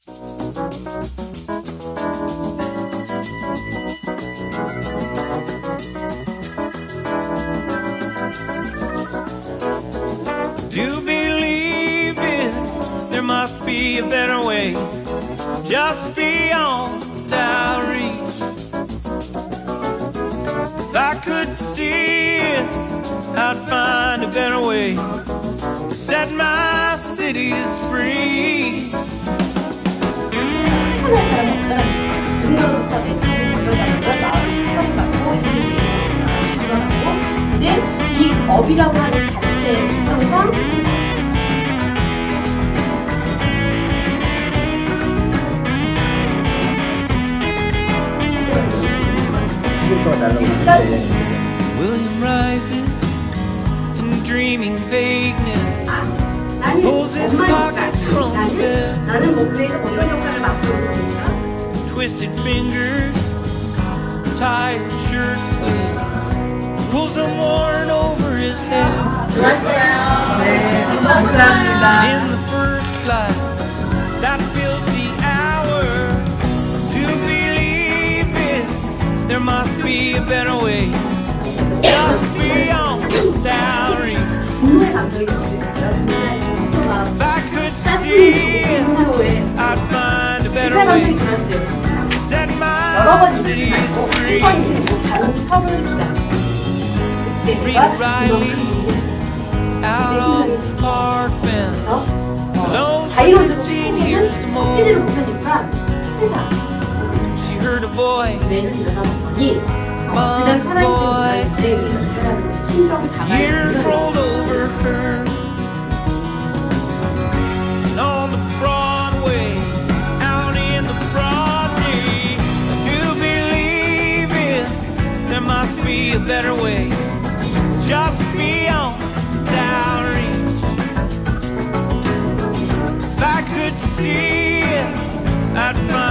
To believe it, there must be a better way, just beyond our reach. If I could see it, I'd find a better way to set my cities free. 하나의 사람이 없더라니까. 능력부터 내치는 거다는 걸 마음을 인정받고 이익을 전전하고, 근데 이 업이라고 하는 자체의 특성상 William rises in dreaming vagueness, pulls his pockets from the bed. 나는 목표에서 이런 역할을 맡고 있으니까 Twisted fingers, tired shirt sleeves, pulls them worn over his head. 좋았어요. 네, 감사합니다. In the first light that fills the hour, to believe it, there must be a better way, just beyond our reach. 분노의 감정이 있으니까 If I could see it, I'd find a better way to set my cities free. Read Riley out on the park bench, alone for 15 years more. She heard a voice, Mom, boy, years rolled over her. And on the Broadway, out in the broad day, to believe it, there must be a better way, just beyond our reach. If I could see it, I'd find